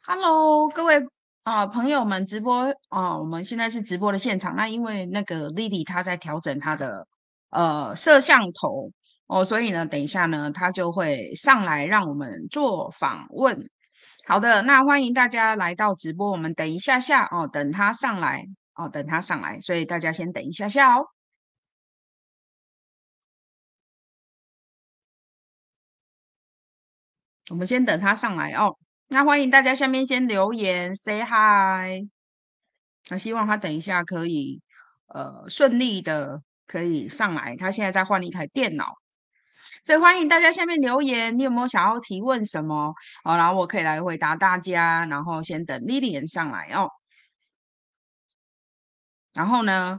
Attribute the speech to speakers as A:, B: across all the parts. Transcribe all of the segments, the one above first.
A: Hello，各位朋友们，直播我们现在是直播的现场。那因为那个 Lily 她在调整她的摄像头所以呢，等一下呢，她就会上来让我们做访问。好的，那欢迎大家来到直播，我们等一下下等她上来等她上来，所以大家先等一下下哦。我们先等她上来哦。那欢迎大家下面先留言 say hi。那希望他等一下可以顺利的可以上来，他现在在换一台电脑，所以欢迎大家下面留言，你有没有想要提问什么然后我可以来回答大家，然后先等 Lilian 上来哦。然后呢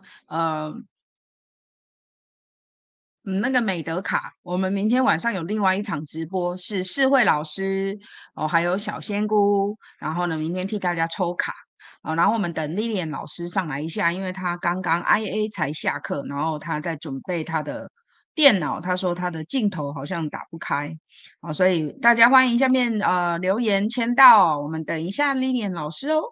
A: 那个美德卡，我们明天晚上有另外一场直播，是世慧老师还有小仙姑，然后呢，明天替大家抽卡然后我们等 Lilian 老师上来一下，因为他刚刚 IA 才下课，然后他在准备他的电脑，他说他的镜头好像打不开所以大家欢迎下面留言签到，我们等一下 Lilian 老师哦。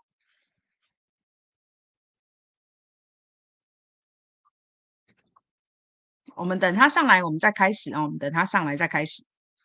A: 我们等他上来，我们再开始我们等他上来再开始。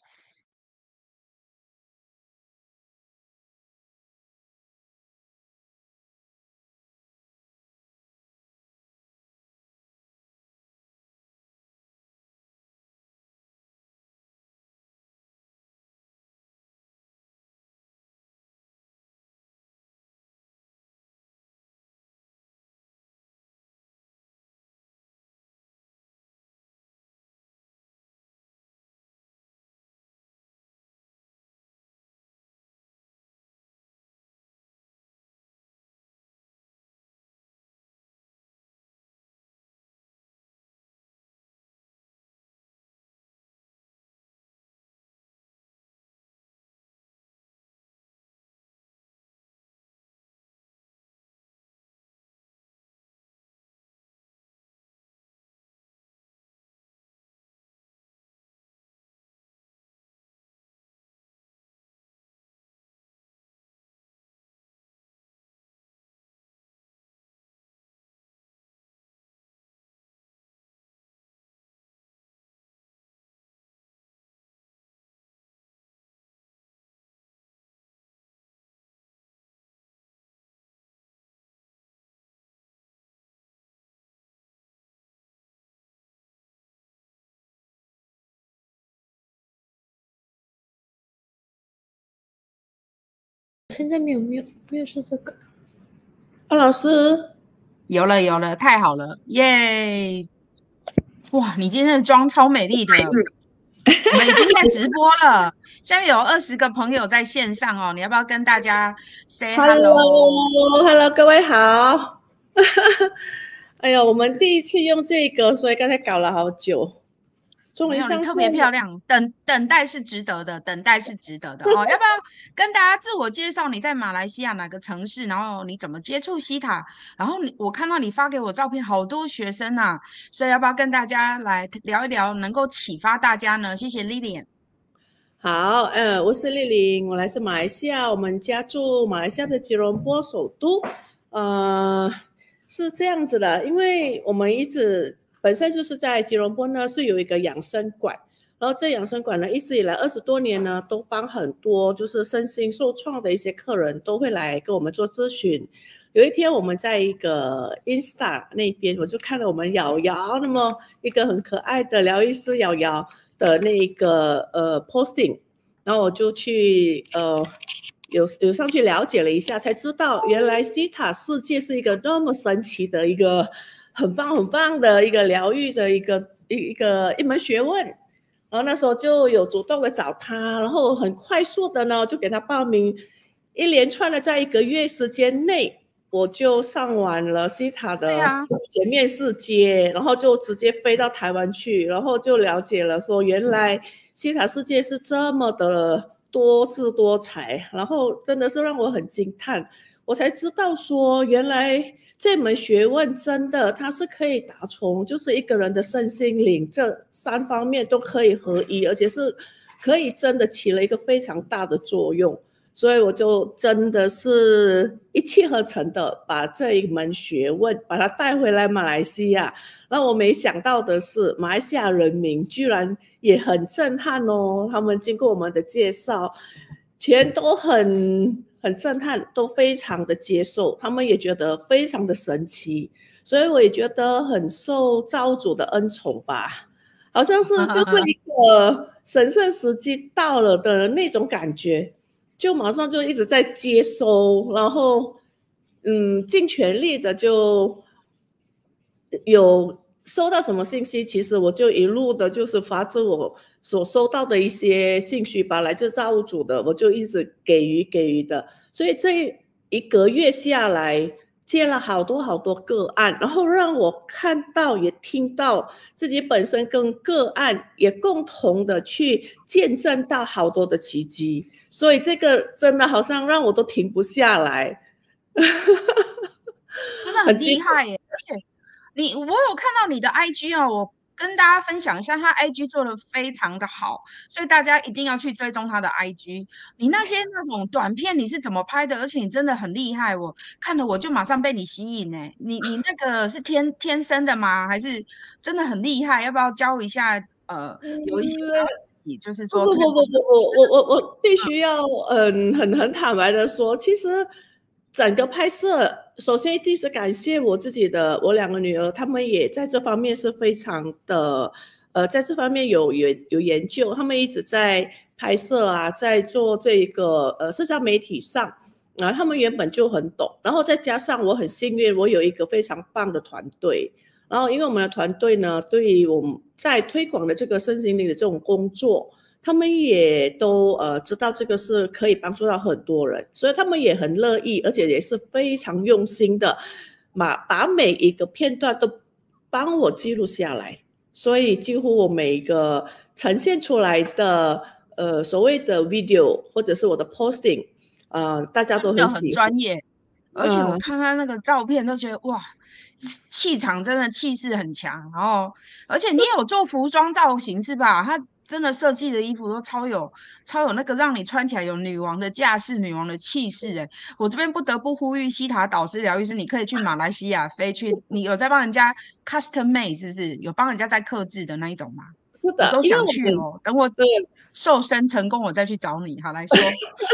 B: 现在没有是这个老师
A: 有了，太好了，耶！哇，你今天的妆超美丽的，我们已经在直播了，下面有20个朋友在线上哦，你要不要跟大家 say
B: Hello，各位好。哎呀，我们第一次用这个，所以刚才搞了好久，终
A: 没有，你
B: 于上
A: 特别漂
B: 线了。
A: 亮，等待是值得的，等待是值得的哦。要不要跟大家自我介绍？你在马来西亚哪个城市？然后你怎么接触西塔？然后我看到你发给我照片，好多学生啊，所以要不要跟大家来聊一聊，能够启发大家呢？谢谢 Lilian。
B: 好，我是丽玲，我来自马来西亚，我们家住马来西亚的吉隆坡首都。是这样子的，因为我们一直本身就是在吉隆坡呢，是有一个养生馆，然后这养生馆呢，一直以来20多年呢，都帮很多就是身心受创的一些客人都会来跟我们做咨询。有一天我们在一个 Insta 那边，我就看了我们瑶瑶，那么一个很可爱的疗愈师瑶瑶的那个posting，然后我就去有上去了解了一下，才知道原来西塔世界是一个那么神奇的一个很棒的一个疗愈的一门学问。然后那时候就有主动的找他，然后很快速的呢就给他报名，一连串的在1个月时间内，我就上完了西塔的前面4阶，然后就直接飞到台湾去，然后就了解了说原来西塔世界是这么的多姿多彩，然后真的是让我很惊叹，我才知道说原来这门学问真的它是可以打从就是一个人的身心灵这3方面都可以合一，而且是可以真的起了一个非常大的作用。 所以我就真的是一气呵成的把这一门学问把它带回来马来西亚。那我没想到的是，马来西亚人民居然也很震撼哦，他们经过我们的介绍，全都很震撼，都非常的接受，他们也觉得非常的神奇，所以我也觉得很受造物主的恩宠吧，好像是就是一个神圣时机到了的那种感觉，就马上就一直在接收，然后尽全力的就有收到什么信息，其实我就一路的就是发自我所收到的一些信息吧，来自造物主的，我就一直给予的，所以这一个月下来接了好多好多个案，然后让我看到也听到自己本身跟个案也共同的去见证到好多的奇迹，所以这个真的好像让我都停不下来。
A: 真的很厉害耶！而且我有看到你的 IG 哦，我跟大家分享一下，他 IG 做的非常的好，所以大家一定要去追踪他的 IG。你那种短片你是怎么拍的？而且你真的很厉害，我看了我就马上被你吸引呢。你那个是天生的吗？还是真的很厉害？要不要教一下？有一些就是说可以，
B: 我必须要很坦白的说，其实整个拍摄，首先一定是感谢我自己的我两个女儿，她们也在这方面是非常的在这方面有研究，她们一直在拍摄啊，在做这个社交媒体上。然后他们原本就很懂，然后再加上我很幸运，我有一个非常棒的团队。然后因为我们的团队呢，对于我们在推广的这个身心灵的这种工作，他们也都知道这个是可以帮助到很多人，所以他们也很乐意，而且也是非常用心的把每一个片段都帮我记录下来。所以几乎我每一个呈现出来的所谓的 video 或者是我的 posting，大家都很喜欢，
A: 很专业。而且我看他那个照片都觉得哇，气场真的气势很强。然后，而且你有做服装造型是吧？他真的设计的衣服都超有那个让你穿起来有女王的架势、女王的气势。哎，我这边不得不呼吁西塔导师、疗愈师，你可以去马来西亚飞去，你有在帮人家 custom made 是不是？有帮人家在客制的那一种吗？
B: 是的，
A: 我都
B: 因为
A: 想去哦。等我瘦身成功，我再去找你。好，来说。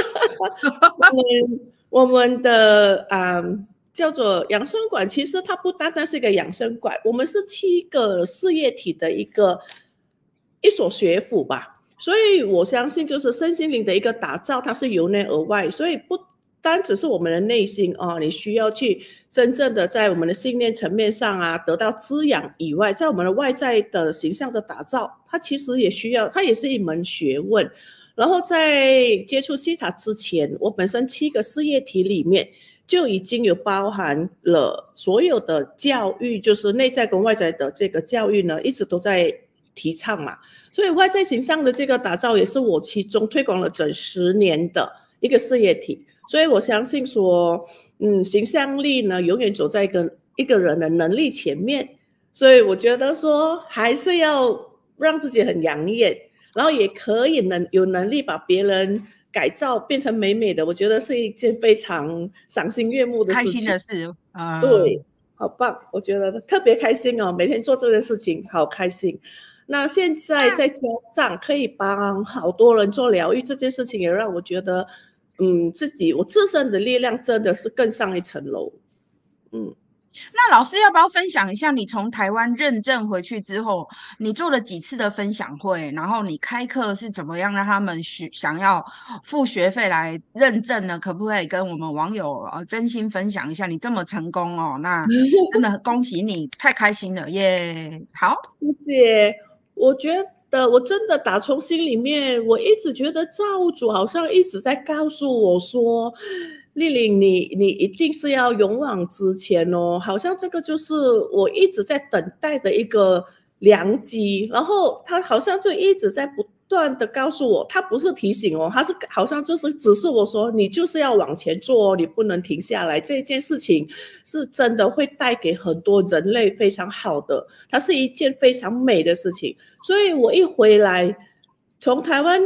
B: 我们的叫做养生馆，其实它不单单是一个养生馆，我们是7个事业体的一所学府吧。所以我相信，就是身心灵的一个打造，它是由内而外，所以不单只是我们的内心你需要去真正的在我们的信念层面上得到滋养以外，在我们的外在的形象的打造，它其实也需要，它也是一门学问。然后在接触西塔之前，我本身7个事业体里面就已经有包含了所有的教育，就是内在跟外在的这个教育呢，一直都在提倡嘛。所以外在形象的这个打造也是我其中推广了整10年的一个事业体。所以我相信说，形象力呢永远走在一个人的能力前面。所以我觉得说，还是要让自己很养眼。然后也可以有能力把别人改造变成美美的，我觉得是一件非常赏心悦目的事情，
A: 开心的事。
B: 对，好棒，我觉得特别开心哦，每天做这件事情好开心。那现在再加上可以帮好多人做疗愈这件事情，也让我觉得我自身的力量真的是更上一层楼。
A: 那老师要不要分享一下，你从台湾认证回去之后，你做了几次的分享会，然后你开课是怎么样让他们想要付学费来认证呢？可不可以跟我们网友真心分享一下？你这么成功哦，那真的恭喜你，太开心了耶！好，
B: 谢谢。我觉得我真的打从心里面，我一直觉得造物主好像一直在告诉我说，丽玲，你一定是要勇往直前哦，好像这个就是我一直在等待的一个良机。然后他好像就一直在不断的告诉我，他不是提醒哦，他是好像就是指示我说，你就是要往前做哦，你不能停下来。这件事情是真的会带给很多人类非常好的，它是一件非常美的事情。所以我一回来，从台湾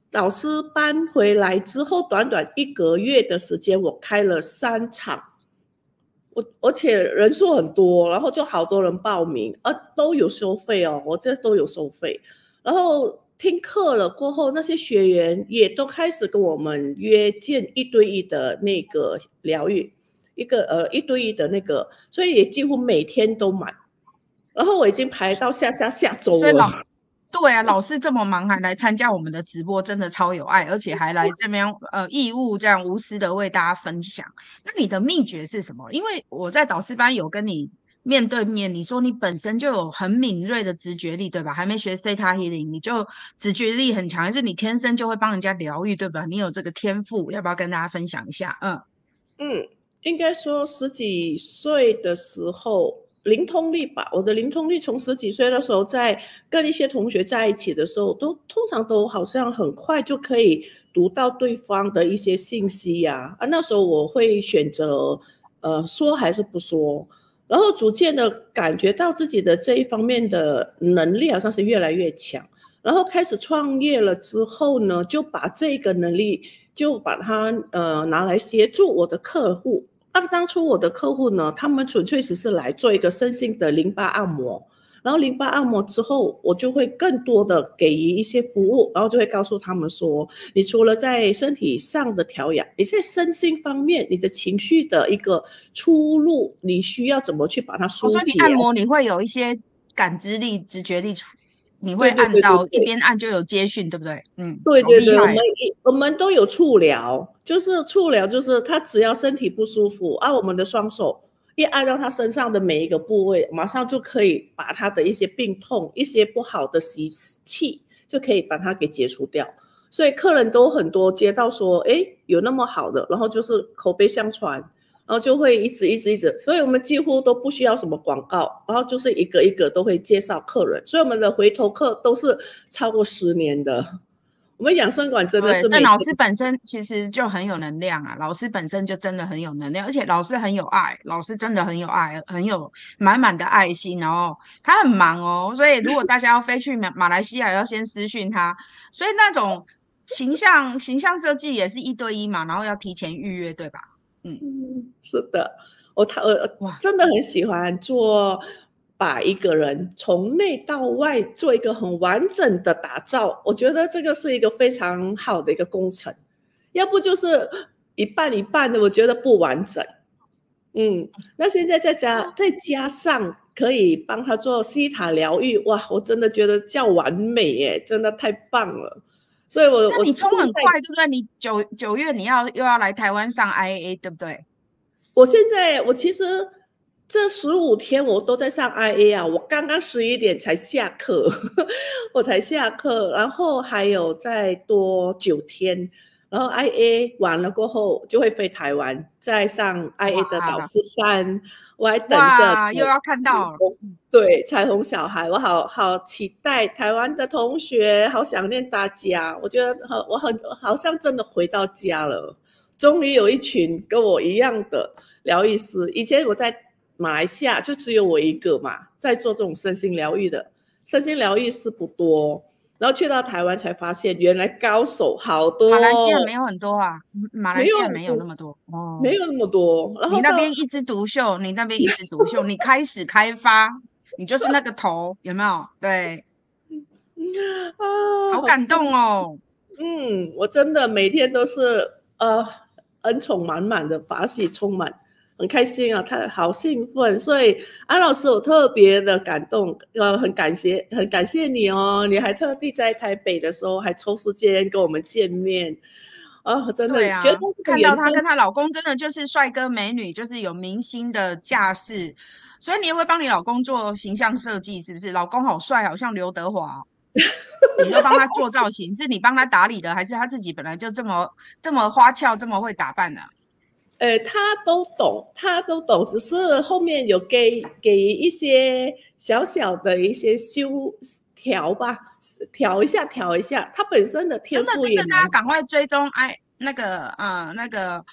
B: 导师搬回来之后，短短1个月的时间，我开了3场，而且人数很多，然后就好多人报名，都有收费哦，我这都有收费。然后听课了过后，那些学员也都开始跟我们约见1对1的那个疗愈，1对1的那个，所以也几乎每天都满。然后我已经排到下周
A: 所以
B: 了。
A: 对啊，老师这么忙还来参加我们的直播，真的超有爱，而且还来这边义务这样无私的为大家分享。那你的秘诀是什么？因为我在导师班有跟你面对面，你说你本身就有很敏锐的直觉力，对吧？还没学 Theta Healing，你就直觉力很强，还是你天生就会帮人家疗愈，对吧？你有这个天赋，要不要跟大家分享一下？
B: 应该说10几岁的时候灵通力吧，我的灵通力从10几岁的时候，在跟一些同学在一起的时候，通常都好像很快就可以读到对方的一些信息呀。那时候我会选择说还是不说，然后逐渐的感觉到自己的这一方面的能力好像是越来越强，然后开始创业了之后呢，就把这个能力就把它拿来协助我的客户。当初我的客户呢，他们纯粹只是来做一个身心的淋巴按摩，然后淋巴按摩之后，我就会更多的给予一些服务，然后就会告诉他们说，你除了在身体上的调养，你在身心方面，你的情绪的一个出路，你需要怎么去把它疏解
A: 所以你按摩你会有一些感知力、直觉力，你会
B: 对对对对
A: 按到一
B: 对。
A: 边按就有接讯，对不对？好
B: 对对对，我们
A: 厉害。
B: 我们都有触疗，就是触疗，就是他只要身体不舒服，我们的双手一按到他身上的每一个部位，马上就可以把他的一些病痛、一些不好的习气，就可以把它给解除掉。所以客人都很多接到说，诶，有那么好的，然后就是口碑相传，然后就会一直，所以我们几乎都不需要什么广告，然后就是一个一个都会介绍客人，所以我们的回头客都是超过10年的。我们养生馆真的
A: 对，
B: 是每天
A: 但老师本身其实就很有能量啊，老师本身就真的很有能量，而且老师很有爱，老师真的很有爱，很有满满的爱心。然后他很忙哦，所以如果大家要飞去马来西亚，要先私讯他。所以那种形象设计也是1对1嘛，然后要提前预约，对吧？嗯，
B: 是的，我
A: 哇，
B: 真的很喜欢做，把一个人从内到外做一个很完整的打造，我觉得这个是一个非常好的一个工程，要不就是一半一半的，我觉得不完整。那现在再加上可以帮他做西塔疗愈，哇，我真的觉得叫完美耶，真的太棒了。所以我
A: 那你冲
B: 现在
A: 很快，对不对？你九月你又要来台湾上 IAA，对不对？
B: 我其实这15天我都在上 IA 啊，我刚刚11点才下课，我才下课，然后还有再多9天，然后 IA 完了过后就会飞台湾，再上 IA 的导
A: 哇
B: 师班，我还等着
A: 哇，又要看到了。
B: 对，彩虹小孩，我好期待台湾的同学，好想念大家。我觉得我好像真的回到家了，终于有一群跟我一样的疗愈师。以前我在马来西亚就只有我一个嘛，在做这种身心疗愈的，身心疗愈师不多。然后去到台湾才发现，原来高手好多
A: 马来西亚
B: 哦，
A: 没有很多啊，马来
B: 没有
A: 西亚没有那么多哦。
B: 没有那么多。然
A: 你
B: 后到
A: 那边一枝独秀，你那边一枝独秀，你开始开发，你就是那个头，有没有？对，好
B: 好开
A: 感动哦。
B: 我真的每天都是恩宠满满的，法喜充满，很开心啊，他好兴奋。所以安老师，我特别的感动，很感谢你哦，你还特地在台北的时候还抽时间跟我们见面真的
A: 对啊，
B: 觉得这个
A: 看到
B: 缘分。
A: 她跟她老公真的就是帅哥美女，就是有明星的架势，所以你也会帮你老公做形象设计，是不是？老公好帅，好像刘德华哦，你会帮他做造型，是你帮他打理的，还是他自己本来就这么花俏，这么会打扮的？
B: 他都懂，只是后面有给一些小小的一些调吧，调一下。他本身的天
A: 真的真的，
B: 赋也蛮
A: 大家赶快追踪那个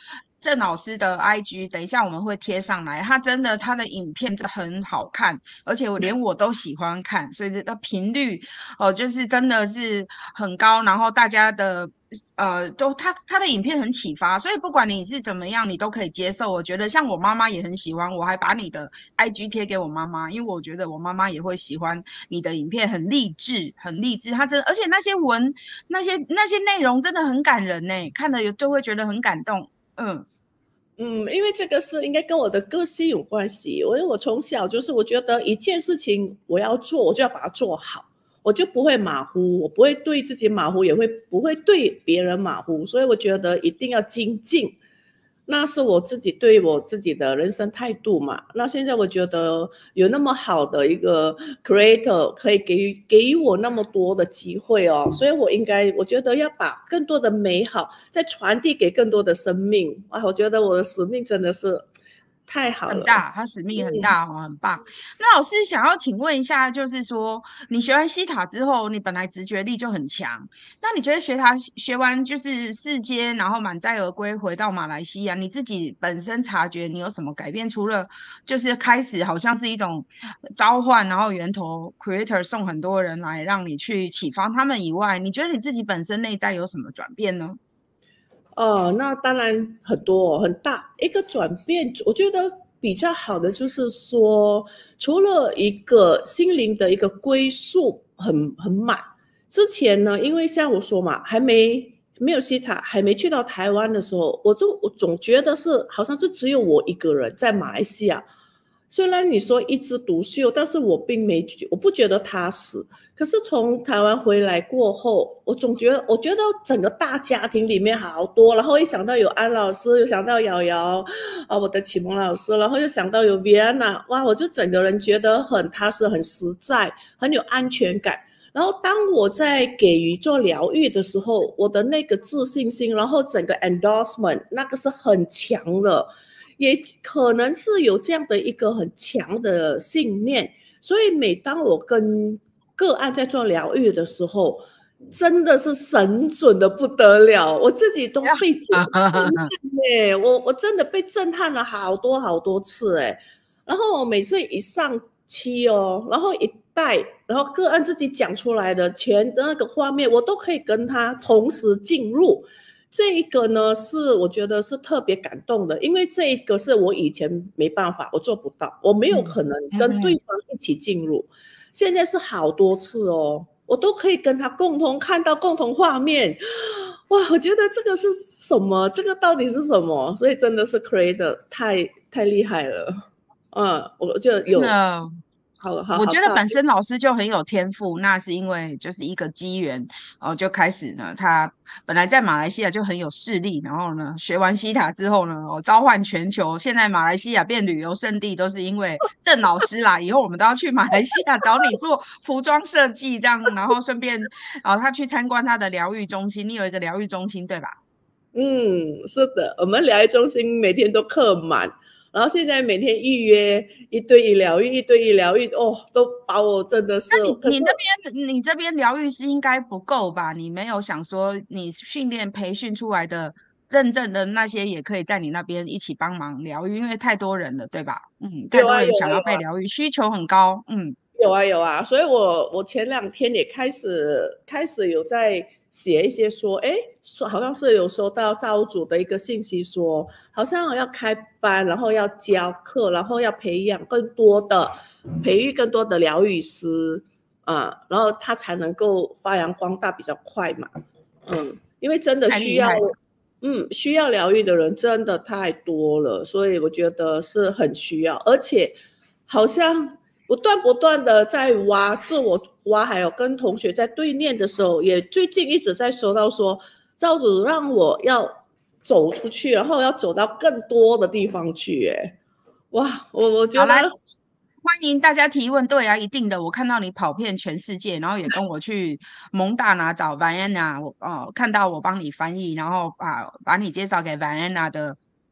A: 郑老师的 IG，等一下我们会贴上来。他的影片真的很好看，而且连我都喜欢看，所以这个频率就是真的是很高。然后大家的他的影片很启发，所以不管你是怎么样，你都可以接受。我觉得像我妈妈也很喜欢，我还把你的 IG 贴给我妈妈，因为我觉得我妈妈也会喜欢你的影片，很励志，很励志。而且那些内容真的很感人呢，看了就会觉得很感动。
B: 因为这个是应该跟我的个性有关系。因为我从小就是我觉得一件事情我要做，我就要把它做好，我就不会马虎，我不会对自己马虎，也不会对别人马虎，所以我觉得一定要精进。那是我自己对我自己的人生态度嘛。那现在我觉得有那么好的一个 creator 可以给予我那么多的机会哦，所以我觉得要把更多的美好再传递给更多的生命。哇，我觉得我的使命真的是太好了。
A: 很大，他使命很大哦，很棒。那老师想要请问一下，就是说你学完西塔之后，你本来直觉力就很强，那你觉得学完就是世间，然后满载而归回到马来西亚，你自己本身察觉你有什么改变？除了就是开始好像是一种召唤，然后源头 creator 送很多人来让你去启发他们以外，你觉得你自己本身内在有什么转变呢？
B: 那当然很多很大一个转变，我觉得比较好的就是说，除了一个心灵的一个归宿很满。之前呢，因为像我说嘛，没有西塔，还没去到台湾的时候，我总觉得好像是只有我一个人在马来西亚。虽然你说一枝独秀，但是我不觉得踏实。可是从台湾回来过后，我觉得整个大家庭里面好多，然后一想到有安老师，又想到瑶瑶啊，我的启蒙老师，然后又想到有 Vienna， 哇，我就整个人觉得很踏实、很实在、很有安全感。然后当我在给予做疗愈的时候，我的那个自信心，然后整个 endorsement 那个是很强的，也可能是有这样的一个很强的信念。所以每当我跟个案在做疗愈的时候，真的是神准的不得了，我自己都被震撼耶，我真的被震撼了好多好多次哎。然后我每次一上期哦，然后一带，然后个案自己讲出来的全的那个画面，我都可以跟他同时进入。这一个呢，是我觉得是特别感动的，因为这一个是我以前没办法，我做不到，我没有可能跟对方一起进入。现在是好多次哦，我都可以跟他共同看到共同画面。哇，我觉得这个是什么？这个到底是什么？所以真的是 create 太厉害了。我就有
A: 真的，
B: 好
A: 我觉得
B: 大。
A: 本身老师就很有天赋，那是因为就是一个机缘，就开始呢，他本来在马来西亚就很有势力，然后呢，学完西塔之后呢，召唤全球，现在马来西亚变旅游胜地，都是因为郑老师啦。以后我们都要去马来西亚找你做服装设计，这样，然后顺便，他去参观他的疗愈中心，你有一个疗愈中心，对吧？
B: 是的，我们疗愈中心每天都客满，然后现在每天预约一对一疗愈，一对一疗愈，哦，都把我真的是。
A: 你这边疗愈师应该不够吧？你没有想说你培训出来的认证的那些也可以在你那边一起帮忙疗愈，因为太多人了，对吧？太
B: 有啊有
A: 多人想要
B: 啊有啊。
A: 被疗愈，需求很高。
B: 有啊有啊，所以我前2天也开始有在写一些说，好像是有收到造物主的一个信息说，好像要开班，然后要教课，然后要培育更多的疗愈师然后他才能够发扬光大比较快嘛。因为真的
A: 太厉害了。
B: 需要疗愈的人真的太多了，所以我觉得是很需要，而且好像不断的在自我挖，还有跟同学在对念的时候，也最近一直在收到说，造主让我要走出去，然后要走到更多的地方去。哇，我觉
A: 好，来，
B: 得
A: 欢迎大家提问。对啊，一定的。我看到你跑遍全世界，然后也跟我去蒙大拿找 Vienna，看到我帮你翻译，然后把你介绍给 Vienna 的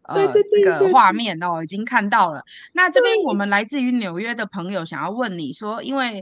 B: 对对
A: 这个
B: 对对
A: 画面哦，已经看到了。那这边我们来自于纽约的朋友想要问你说，因为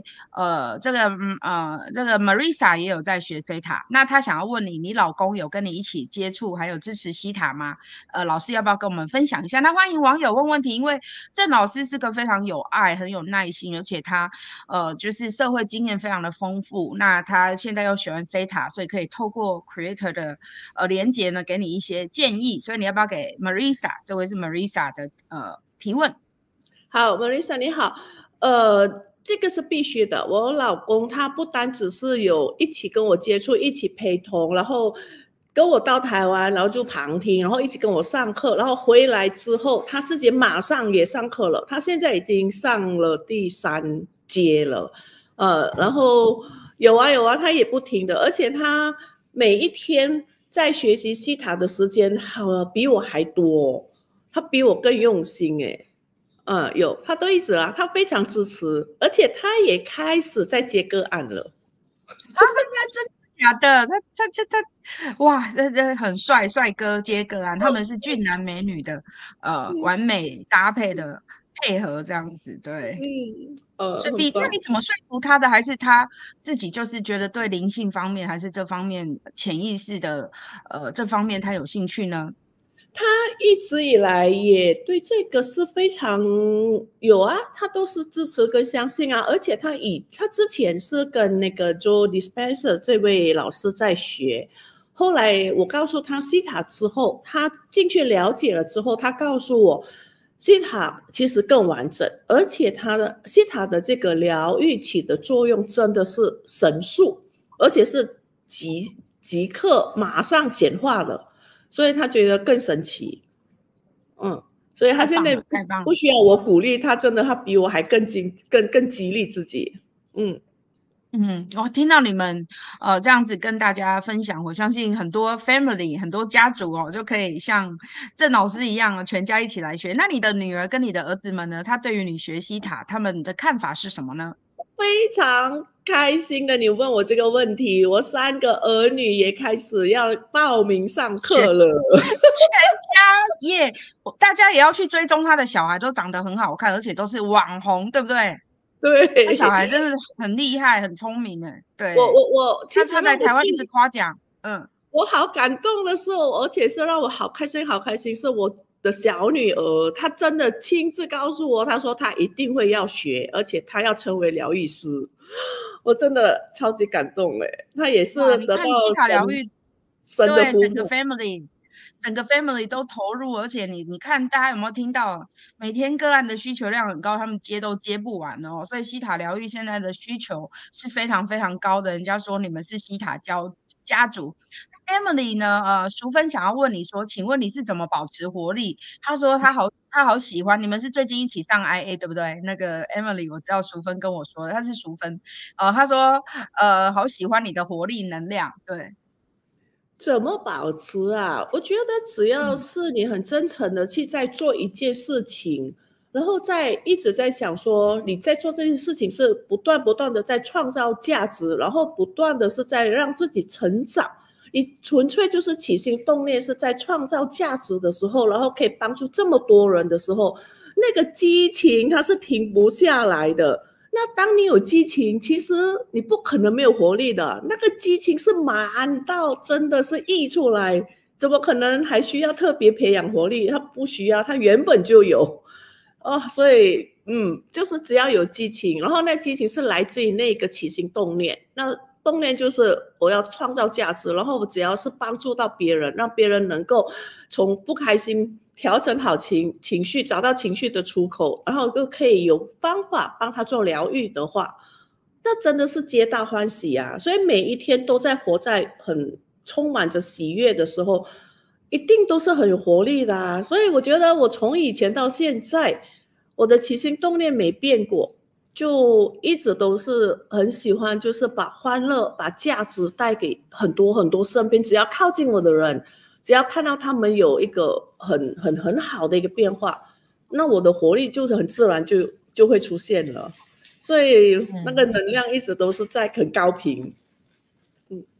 A: 这个 Marisa 也有在学 Theta，那他想要问你，你老公有跟你一起接触还有支持西塔吗？老师要不要跟我们分享一下？那欢迎网友问问题，因为郑老师是个非常有爱、很有耐心，而且他就是社会经验非常的丰富。那他现在又喜欢 Theta，所以可以透过 Creator 的连接呢，给你一些建议。所以你要不要给 Marisa？这位是 Marisa 的提问。
B: 好，Marisa 你好，这个是必须的。我老公他不单只是有一起跟我接触，一起陪同，然后跟我到台湾，然后就旁听，然后一起跟我上课，然后回来之后他自己马上也上课了，他现在已经上了第3阶了，然后有啊，他也不停的，而且他每一天在学习西塔的时间，比我还多，他比我更用心诶。有，他都一直啊，他非常支持，而且他也开始在接个案了。
A: 啊，真的假的？哇，很帅哥接个案，他们是俊男美女的完美搭配的配合这样子，对。所以那
B: 很棒。
A: 你怎么说服他的？还是他自己就是觉得对灵性方面，还是这方面潜意识的这方面他有兴趣呢？
B: 他一直以来也对这个是非常有啊，他都是支持跟相信啊，而且他之前是跟那个 Joe Dispenza 这位老师在学，后来我告诉他西塔之后，他进去了解了之后，他告诉我西塔其实更完整，而且他的西塔的这个疗愈起的作用真的是神速，而且是即刻马上显化了。所以他觉得更神奇，所以他现在
A: 太棒了！
B: 不需要我鼓励他，真的他比我还更激励自己，
A: 我听到你们这样子跟大家分享，我相信很多 family 很多家族就可以像郑老师一样，全家一起来学。那你的女儿跟你的儿子们呢？他对于你学西塔，他们的看法是什么呢？
B: 非常开心的。你问我这个问题，我3个儿女也开始要报名上课了，
A: 全家耶大家也要去追踪他的小孩，都长得很好看，而且都是网红，对不对？那小孩
B: 对，
A: 真的很厉害，很聪明哎，对。
B: 我其实
A: 他来台湾一直夸奖，
B: 我好感动的是，而且是让我好开心，是我的小女儿，她真的亲自告诉我，她说她一定会要学，而且她要成为疗愈师，我真的超级感动哎，她也
A: 哇，
B: 是得到
A: 你看西塔疗愈，
B: 神的
A: 对，
B: 呼呼，
A: 整个 family 都投入，而且你看大家有没有听到，每天个案的需求量很高，他们都接不完哦，所以西塔疗愈现在的需求是非常非常高的。人家说你们是西塔家族。Emily 呢？淑芬想要问你说，请问你是怎么保持活力？她说她好喜欢你们是最近一起上 IA 对不对？那个 Emily 我知道淑芬跟我说的，她是淑芬，她说好喜欢你的活力能量，对。
B: 怎么保持啊？我觉得只要
A: 嗯。
B: 是你很真诚的去在做一件事情，然后一直在想说你在做这件事情是不断的在创造价值，然后不断的是在让自己成长。你纯粹就是起心动念是在创造价值的时候，然后可以帮助这么多人的时候，那个激情它是停不下来的。那当你有激情，其实你不可能没有活力的。那个激情是满到真的是溢出来，怎么可能还需要特别培养活力？它不需要，它原本就有所以就是只要有激情，然后那激情是来自于那个起心动念。那动念就是我要创造价值，然后我只要是帮助到别人，让别人能够从不开心调整好情绪，找到情绪的出口，然后又可以有方法帮他做疗愈的话，那真的是皆大欢喜啊！所以每一天都在活在很充满着喜悦的时候，一定都是很有活力的啊！所以我觉得我从以前到现在，我的起心动念没变过。就一直都是很喜欢，就是把欢乐、把价值带给很多身边，只要靠近我的人，只要看到他们有一个很好的一个变化，那我的活力就是很自然就会出现了，所以那个能量一直都是在很高频。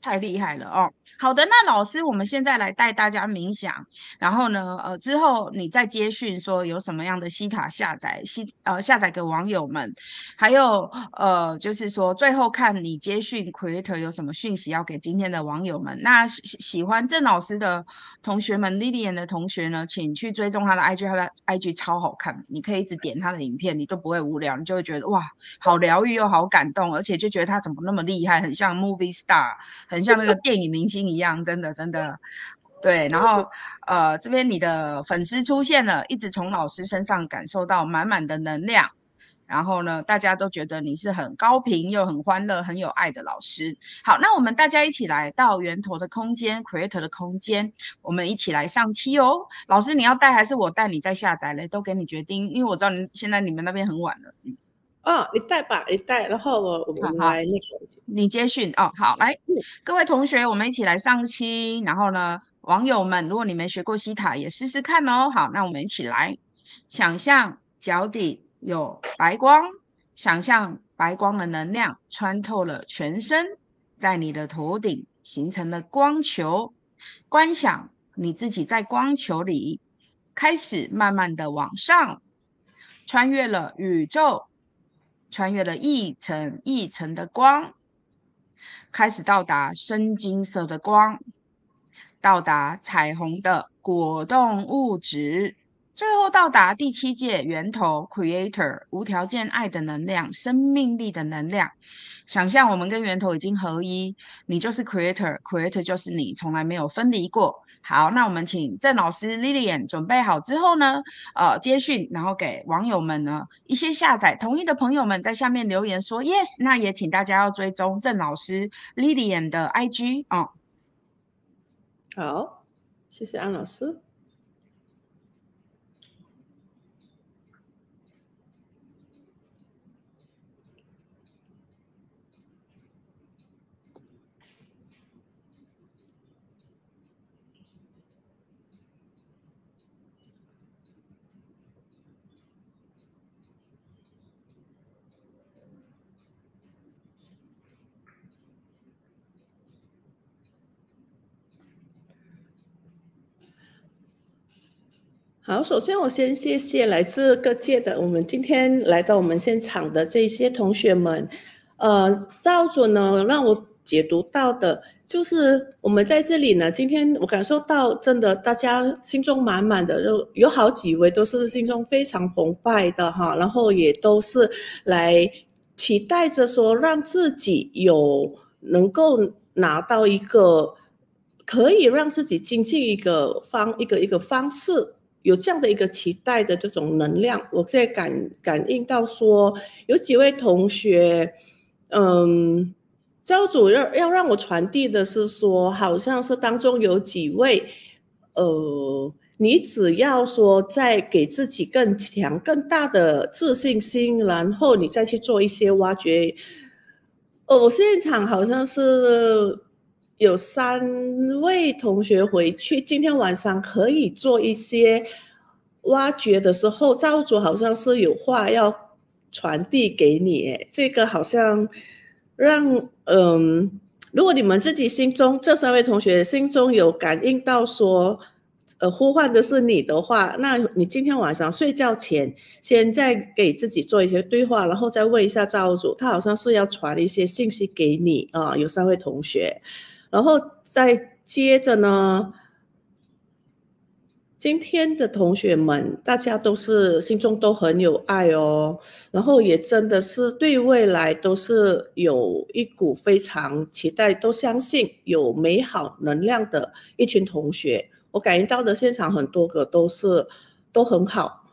A: 太厉害了哦！好的，那老师，我们现在来带大家冥想，然后呢，之后你再接讯说有什么样的西塔下载给网友们，还有就是说最后看你接讯 Creator 有什么讯息要给今天的网友们。那喜欢郑老师的同学们，Lilian 的同学呢，请去追踪他的 IG，他的 IG 超好看，你可以一直点他的影片，你就不会无聊，你就会觉得哇，好疗愈又好感动，而且就觉得他怎么那么厉害，很像 movie star。很像那个电影明星一样，真的真的。对，然后这边你的粉丝出现了，一直从老师身上感受到满满的能量，然后呢，大家都觉得你是很高频又很欢乐、很有爱的老师。好，那我们大家一起来到源头的空间 ，Creator 的空间，我们一起来上漆哦。老师，你要带还是我带？你再下载嘞，都给你决定，因为我知道现在你们那边很晚了。
B: 你带吧，你带，然后我们来那个，
A: 你接讯哦。好，来，各位同学，我们一起来上漆。然后呢，网友们，如果你没学过西塔，也试试看哦。好，那我们一起来想象脚底有白光，想象白光的能量穿透了全身，在你的头顶形成了光球。观想你自己在光球里，开始慢慢的往上，穿越了宇宙。穿越了一层一层的光，开始到达深金色的光，到达彩虹的果冻物质，最后到达第7届源头 Creator 无条件爱的能量，生命力的能量。想象我们跟源头已经合一，你就是 Creator，Creator 就是你，从来没有分离过。好，那我们请郑老师 Lilian 准备好之后呢，接讯，然后给网友们呢一些下载同意的朋友们在下面留言说 Yes， 那也请大家要追踪郑老师 Lilian 的 IG 哦。
B: 好，谢谢安老师。好，首先我先谢谢来自各界的我们今天来到我们现场的这些同学们。造主呢让我解读到的就是我们在这里呢，今天我感受到真的大家心中满满的，有好几位都是心中非常澎湃的哈，然后也都是来期待着说让自己能够拿到一个可以让自己精进一个方式。有这样的一个期待的这种能量，我在感应到说，有几位同学，教主要让我传递的是说，好像是当中有几位，你只要说再给自己更强、更大的自信心，然后你再去做一些挖掘。我现场好像是有3位同学回去，今天晚上可以做一些挖掘的时候，造主好像是有话要传递给你，这个好像让如果你们自己心中这3位同学心中有感应到说，呼唤的是你的话，那你今天晚上睡觉前，先再给自己做一些对话，然后再问一下造主，他好像是要传一些信息给你啊，有3位同学，然后再接着呢，今天的同学们，大家都是心中都很有爱哦，然后也真的是对未来都是有一股非常期待，都相信有美好能量的一群同学。我感应到的现场很多个都很好，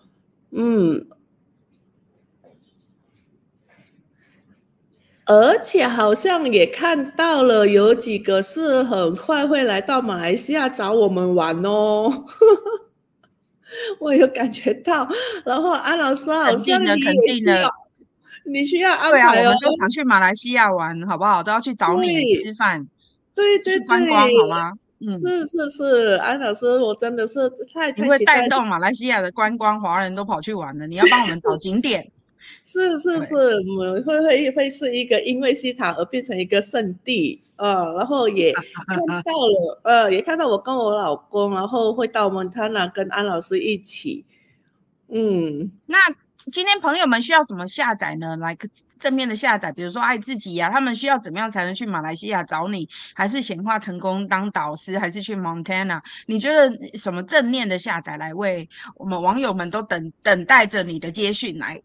B: 而且好像也看到了有几个是很快会来到马来西亚找我们玩哦。我有感觉到，然后安老师好像你需要安
A: 排哦。对啊，我们都想去马来西亚玩，好不好？都要去找你吃饭，
B: 对，
A: 去观光，好吗？
B: 是，安老师，我真的是太
A: 你会带动马来西亚的观光，华人都跑去玩了。你要帮我们找景点，
B: 是是是，
A: 对，
B: 我们会是一个因为西塔而变成一个圣地，然后也看到了，也看到我跟我老公，然后会到蒙塔纳跟安老师一起，嗯。
A: 那今天朋友们需要什么下载呢？来个正面的下载，比如说爱自己呀、他们需要怎么样才能去马来西亚找你？还是显化成功当导师？还是去 Montana？你觉得什么正面的下载来为我们网友们都等待着你的接讯来？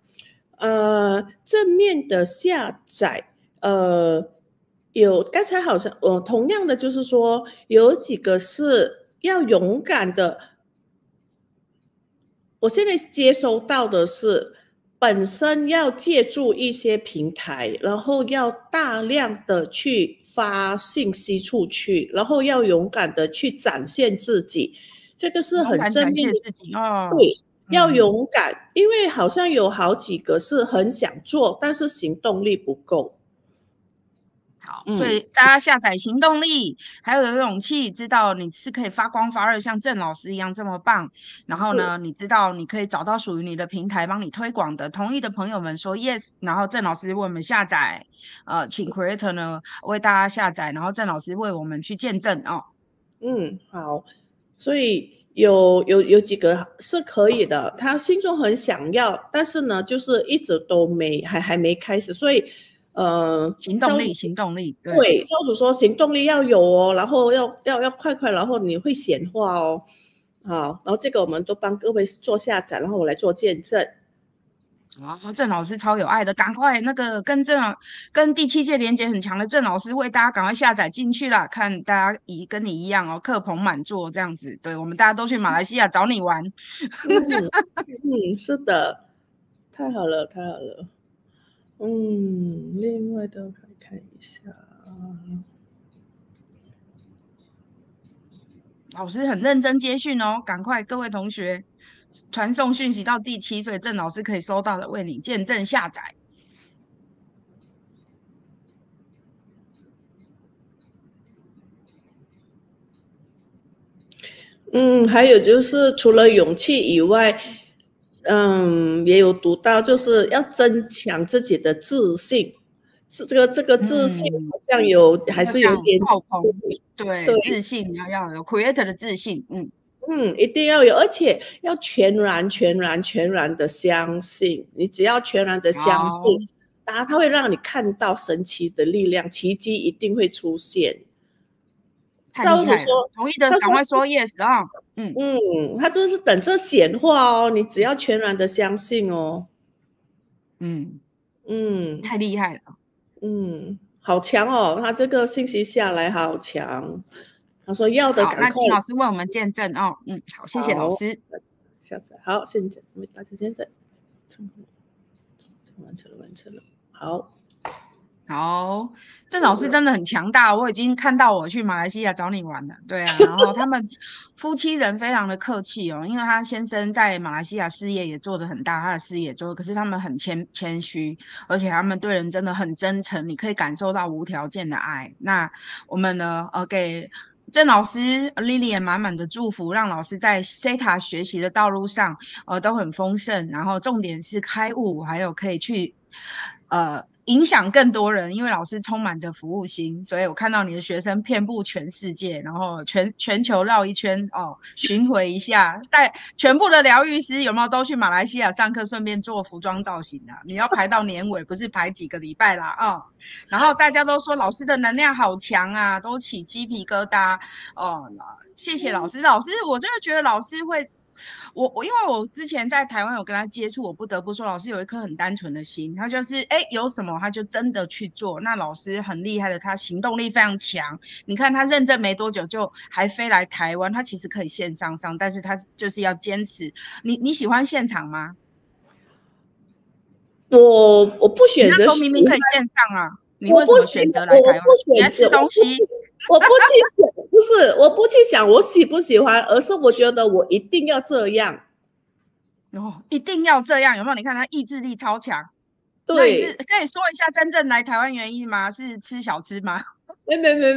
B: 正面的下载，有刚才好像同样的就是说有几个是要勇敢的。我现在接收到的是，本身要借助一些平台，然后要大量的去发信息出去，然后要勇敢的去展现自己，这个是很
A: 勇敢展
B: 正面的。
A: 现自己哦。
B: 对，要
A: 嗯。
B: 勇敢，因为好像有好几个是很想做，但是行动力不够。
A: 好，所以
B: 嗯，
A: 大家下载行动力，还有勇气，知道你是可以发光发热，像郑老师一样这么棒。然后
B: 是，
A: 呢，你知道你可以找到属于你的平台，帮你推广的。同意的朋友们说 yes，然后郑老师为我们下载，请 Creator 呢为大家下载，然后郑老师为我们去见证哦。
B: 好，所以有几个是可以的，他心中很想要，但是呢，就是一直都还没开始，所以教主
A: 行动力，行动力，对。
B: 对教主说行动力要有哦，然后要快快，然后你会显化哦，好，然后这个我们都帮各位做下载，然后我来做见证。
A: 哦，郑老师超有爱的，赶快那个跟第7届连结很强的郑老师为大家赶快下载进去啦，看大家跟你一样哦，客棚满座这样子，对我们大家都去马来西亚找你玩。
B: 嗯是的，太好了，太好了。另外的看一下。
A: 老师很认真接讯哦，赶快各位同学传送讯息到第7，所以郑老师可以收到的为你见证下载。
B: 还有就是除了勇气以外，也有读到就是要增强自己的自信，是这个自信
A: 嗯，
B: 好像还
A: 要像
B: 是有点
A: 爆棚，对，
B: 对，
A: 自信要有 creator 的自信，
B: 一定要有，而且要全然的相信。你只要全然的相信，
A: 好，
B: 它会让你看到神奇的力量，奇迹一定会出现。
A: 太
B: 造主
A: 厉害了，
B: 说，
A: 同意的
B: 他说
A: 赶快说 yes 啊，
B: 他就是等着显化哦，你只要全然的相信哦。
A: 嗯，
B: 嗯
A: 太厉害了。
B: 好强哦，他这个信息下来好强。他说要的
A: 好，
B: 赶快
A: 那请老师为我们见证哦。好，谢谢老
B: 好
A: 师。
B: 下载，好，现在为大家现在完成了，好。
A: 好，郑老师真的很强大，我已经看到我去马来西亚找你玩了。对啊，然后他们夫妻人非常的客气哦，因为他先生在马来西亚事业也做得很大，他的事业做，可是他们很谦虚，而且他们对人真的很真诚，你可以感受到无条件的爱。那我们呢，给郑老师 Lily 满满的祝福，让老师在 Zeta 学习的道路上，都很丰盛。然后重点是开悟，还有可以去，影响更多人。因为老师充满着服务心，所以我看到你的学生遍布全世界，然后全球绕一圈哦，巡回一下，带全部的疗愈师有没有都去马来西亚上课，顺便做服装造型啊？你要排到年尾，不是排几个礼拜啦啊、然后大家都说老师的能量好强啊，都起鸡皮疙瘩哦。谢谢老师，老师我真的觉得老师会，因为我之前在台湾有跟他接触，我不得不说老师有一颗很单纯的心，他就是有什么他就真的去做。那老师很厉害的，他行动力非常强。你看他认证没多久就还飞来台湾，他其实可以线上上，但是他就是要坚持。你喜欢现场吗？
B: 我不
A: 你那
B: 选择喜欢，
A: 时候明明可以线上啊，你为什
B: 我不喜
A: 么选择来台湾？
B: 我不
A: 你在吃
B: 选择，
A: 东西？
B: 我不去想，不是我不去想我喜不喜欢，而是我觉得我一定要这样。
A: 一定要这样，有没有？你看他意志力超强。那你是
B: 对，
A: 可以说一下真正来台湾原因吗？是吃小吃吗？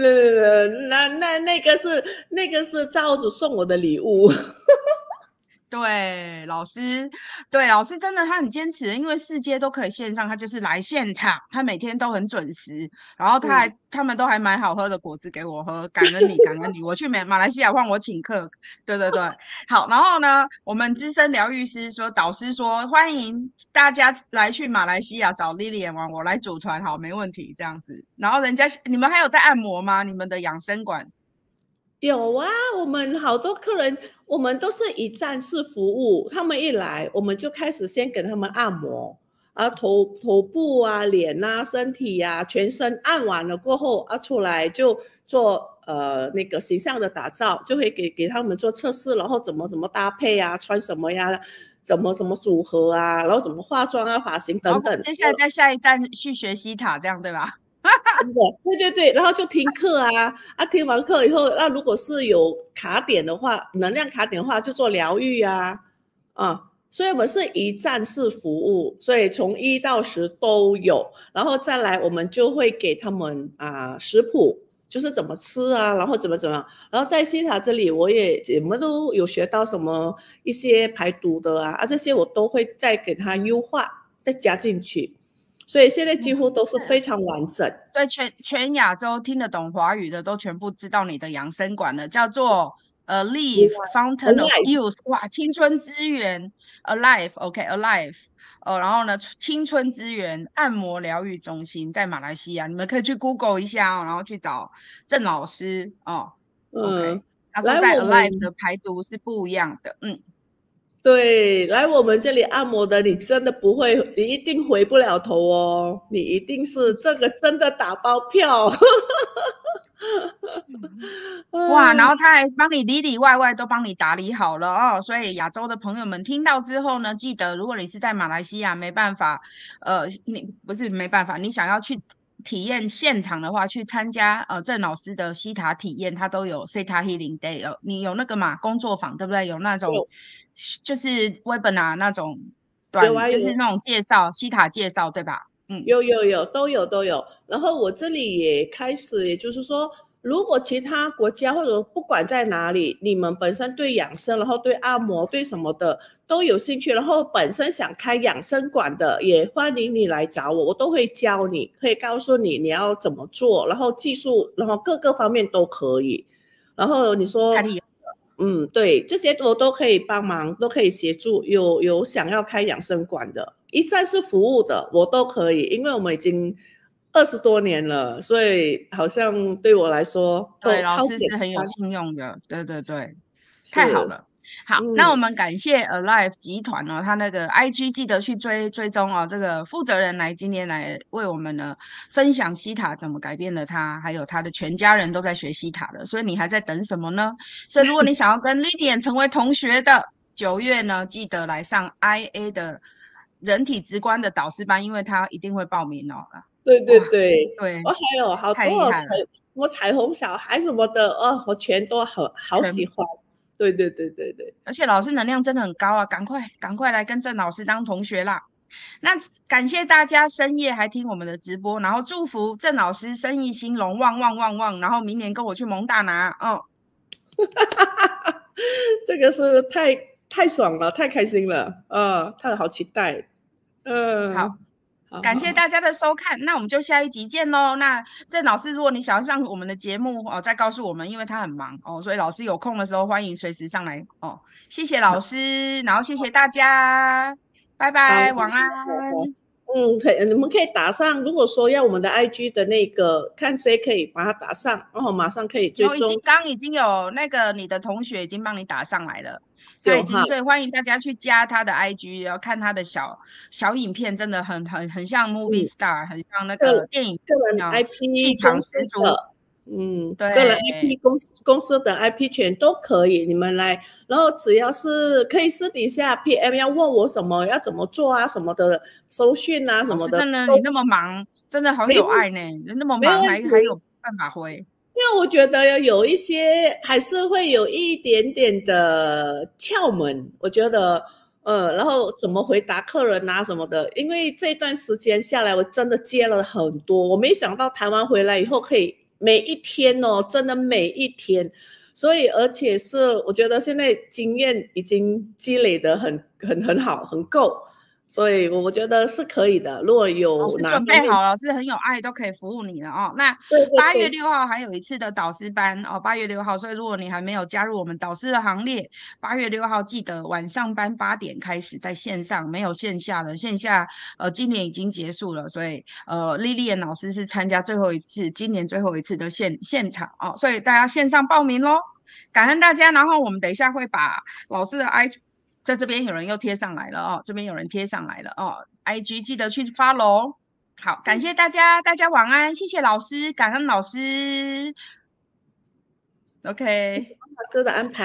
B: 没，那个是造主送我的礼物。
A: 对，老师，对，老师真的他很坚持，因为世界都可以线上，他就是来现场，他每天都很准时，然后他们都还买好喝的果汁给我喝，感恩你，感恩你，我去马来西亚换我请客，对对对，好，然后呢，我们资深疗愈师说，导师说欢迎大家来去马来西亚找 Lilian 玩，我来组团，好，没问题，这样子，然后你们还有在按摩吗？你们的养生馆？
B: 有啊，我们好多客人，我们都是一站式服务，他们一来，我们就开始先给他们按摩，头部啊、脸啊、身体啊、全身按完了过后出来就做那个形象的打造，就会给他们做测试，然后怎么搭配啊，穿什么呀，怎么组合啊，然后怎么化妆啊、发型等等。
A: 接下来在下一站去学西塔，这样对吧？
B: 对对对，然后就听课听完课以后，那如果是有卡点的话，能量卡点的话，就做疗愈所以我们是一站式服务，所以从1到10都有，然后再来我们就会给他们食谱，就是怎么吃然后怎么样，然后在西塔这里我们都有学到什么一些排毒的这些我都会再给他优化，再加进去。所以现在几乎都是非常完整，
A: 所以全亚洲听得懂华语的都全部知道你的养生馆了，叫做Alive Fountain of Youth， 哇，青春之源 Alive，OK，Alive，然后呢，青春之源按摩疗愈中心在马来西亚，你们可以去 Google 一下然后去找郑老师OK，他说在 Alive 的排毒是不一样的，
B: 对，来我们这里按摩的，你真的不会，你一定回不了头哦，你一定是这个真的打包票。
A: 哇，然后他还帮你里里外外都帮你打理好了所以亚洲的朋友们听到之后呢，记得如果你是在马来西亚没办法，你不是没办法，你想要去体验现场的话，去参加郑老师的西塔体验，他都有 Theta Healing Day，你有那个嘛工作坊对不对？有那种就是 webinar 那种就是那种介绍西塔介绍对吧？
B: 有都有。然后我这里也开始，也就是说，如果其他国家或者不管在哪里，你们本身对养生，然后对按摩，对什么的都有兴趣，然后本身想开养生馆的，也欢迎你来找我，我都会教你，可以告诉你你要怎么做，然后技术，然后各个方面都可以。然后你说，对，这些我都可以帮忙，都可以协助。有想要开养生馆的，一站式服务的，我都可以，因为我们已经20多年了，所以好像对我来说
A: 对，
B: 都超简单。
A: 老师是很有信用的，对对对，太好了。好，
B: 嗯，
A: 那我们感谢 Alive 集团哦，他那个 IG 记得去追踪哦。这个负责人今天来为我们呢分享西塔怎么改变了他，还有他的全家人都在学西塔了，所以你还在等什么呢？所以如果你想要跟 Lilian 成为同学的，9月呢记得来上 IA 的人体直观的导师班，因为他一定会报名哦。
B: 对对
A: 哇，
B: 对，
A: 对，
B: 我还有好多什么彩虹小孩什么的我全都好喜欢。对对对对对，
A: 而且老师能量真的很高啊，赶快来跟郑老师当同学啦。那感谢大家深夜还听我们的直播，然后祝福郑老师生意兴隆，旺旺旺旺，然后明年跟我去蒙大拿
B: 这个是太爽了，太开心了，太好期待，
A: 好，感谢大家的收看，那我们就下一集见喽。那郑老师，如果你想要上我们的节目再告诉我们，因为他很忙所以老师有空的时候欢迎随时上来谢谢老师，然后谢谢大家，拜拜，晚安。
B: 你们可以打上，如果说要我们的 IG 的那个，看谁可以把它打上，然后马上可以追踪。
A: 已经有那个你的同学已经帮你打上来了，所以欢迎大家去加他的 IG，要看他的小影片，真的很像 movie star，很像那个电影，
B: 个人 IP
A: 气场十足。
B: 对，个人 IP 公司的 IP 全都可以，你们来，然后只要是可以私底下 PM 要问我什么，要怎么做什么的，搜讯什么的。
A: 真的，你那么忙，真的好有爱呢，那么忙还有办法回。
B: 因为我觉得有一些还是会有一点点的窍门，我觉得，然后怎么回答客人什么的，因为这段时间下来，我真的接了很多，我没想到台湾回来以后可以每一天真的每一天所以而且是我觉得现在经验已经积累的很好，很够，所以我觉得是可以的。如果
A: 老师
B: 有哪方面，
A: 准备好，老师很有爱，都可以服务你了哦。那
B: 对对对，
A: 8月6号还有一次的导师班哦，8月6号，所以如果你还没有加入我们导师的行列，8月6号记得晚上班8点开始在线上，没有线下的，线下今年已经结束了，所以Lilian老师是参加最后一次，今年最后一次的现场哦，所以大家线上报名咯。感恩大家，然后我们等一下会把老师的 在这边有人又贴上来了哦，这边有人贴上来了哦，IG 记得去 follow。好，感谢大家，大家晚安，谢谢老师，感恩老师
B: 谢谢
A: ，OK。
B: 方老师的安排。